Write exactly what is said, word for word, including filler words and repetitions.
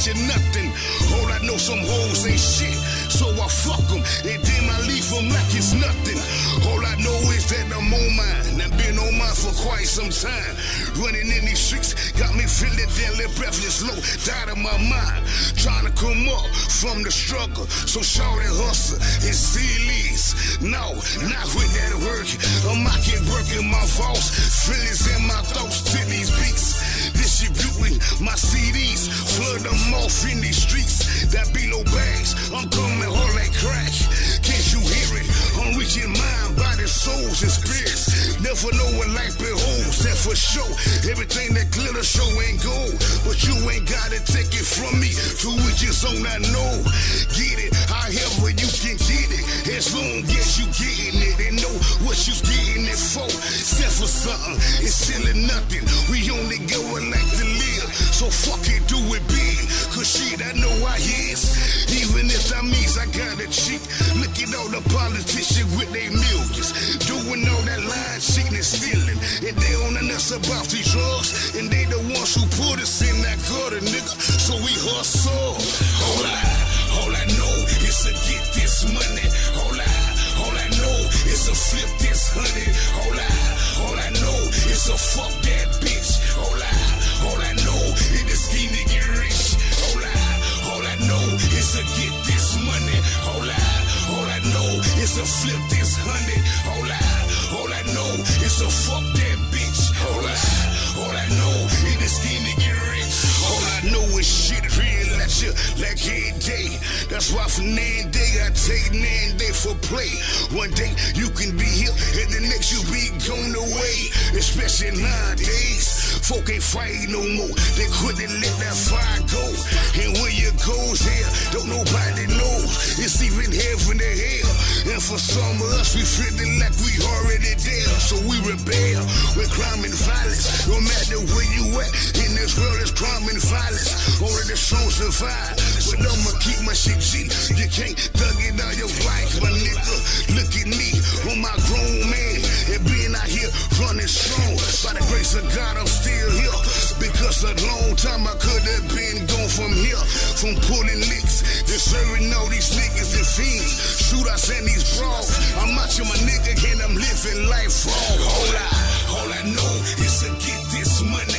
you nothing. All I know, some hoes ain't shit, so I fuck them, and then I leave them like it's nothing. All I know is that I'm on mine, I've been on mine for quite some time. Running in these streets got me feeling deadly breathless, low, died of my mind. Trying to come up from the struggle, so shout and hustle and see leads. No, not with that work, I'm out here working my faults, feelings in my thoughts to these beats. Distributing my C Ds, flood them off in these streets. That be low bags, I'm coming hard like crack. Can't you hear it? I'm reaching mind, body, souls, and spirits. Never know what life beholds, that for sure. Everything that glitter show ain't gold, but you ain't gotta take it from me. To which is on I know. Get it, however you can get it, as long as you getting it and know what you getting it for. Set for something, it's still nothing. We only going like to live, so fuck it, do it big. Cause shit, I know I is. Even if that means I got a cheat. Look at all the politicians with their millions, doing all that lying, cheating, and stealing. And they on us about these drugs, and they the ones who put us in that gutter, nigga. So we hustle. All I, all I know is to get this money. All I, all I know is to flip this honey. All I, all I know is to fuck that bitch. All I, all I know is to scheme to get rich. All I, all I know is to get this money. All I, all I know is to flip this honey. All I, all I know is to fuck that bitch. All I, all I know is to scheme to get rich. All I know is shit real at you like every day. That's why from nine day I take nine day for play. One day you can be here and the next you be gone away. Especially nowadays, folk ain't fighting no more. They couldn't let that fire go. And when you goes here, don't nobody know. It's even heaven to hell. And for some of us, we feeling like we already there. So we rebel with crime and violence. No matter where you at in this world, it's crime and violence. Only the strong survive. But I'ma keep my shit G. You can't thug it on your life, my nigga. Look at me, I'm my grown man, and being out here running strong. By the grace of God, I'm still here. Because a long time I could have been gone from here. From pulling licks, to serving all these niggas and fiends. Shootouts and these brawls. I'm out here, my nigga, and I'm living life wrong. All I, all I know is to get this money.